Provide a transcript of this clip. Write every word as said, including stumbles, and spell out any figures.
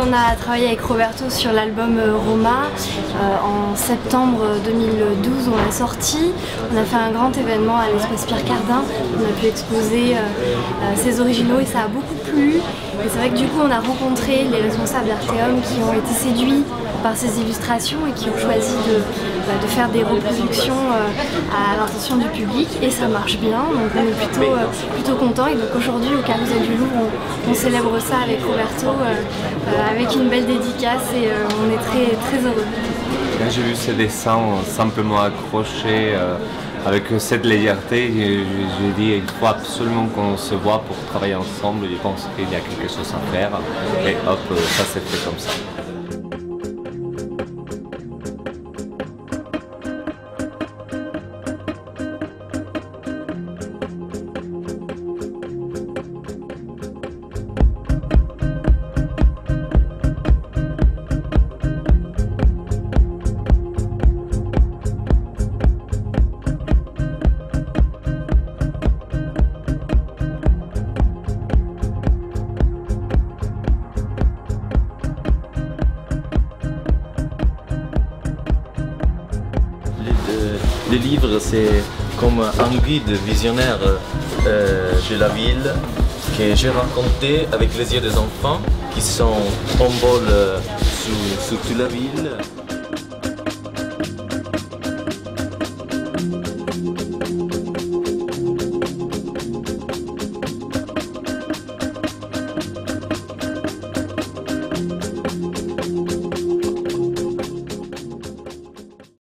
on a travaillé avec Roberto sur l'album Roma. Euh, en septembre deux mille douze, on l'a sorti. On a fait un grand événement à l'espace Pierre Cardin. On a pu exposer euh, euh, ses originaux et ça a beaucoup plu. Et c'est vrai que du coup, on a rencontré les responsables d'Arteum qui ont été séduits par ces illustrations et qui ont choisi de, bah, de faire des reproductions euh, à l'intention du public, et ça marche bien, donc on est plutôt, euh, plutôt contents. Et donc aujourd'hui au Carrousel du Louvre, on, on célèbre ça avec Roberto, euh, euh, avec une belle dédicace, et euh, on est très, très heureux. Quand j'ai vu ces dessins simplement accrochés euh, avec cette légèreté, j'ai dit il faut absolument qu'on se voit pour travailler ensemble. Je pense qu'il y a quelque chose à faire, et hop, ça s'est fait comme ça. Le livre, c'est comme un guide visionnaire euh, de la ville que j'ai raconté avec les yeux des enfants qui sont en vol euh, sur, sur toute la ville.